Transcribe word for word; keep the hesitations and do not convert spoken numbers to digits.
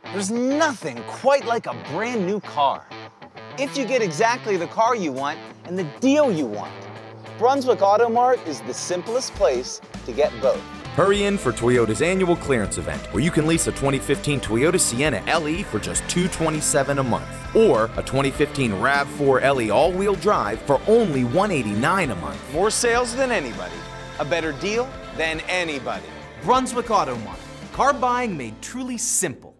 There's nothing quite like a brand new car. If you get exactly the car you want and the deal you want. Brunswick Auto Mart is the simplest place to get both. Hurry in for Toyota's annual clearance event, where you can lease a twenty fifteen Toyota Sienna L E for just two hundred twenty-seven dollars a month, or a twenty fifteen RAV four L E all-wheel drive for only one hundred eighty-nine dollars a month. More sales than anybody. A better deal than anybody. Brunswick Auto Mart. Car buying made truly simple.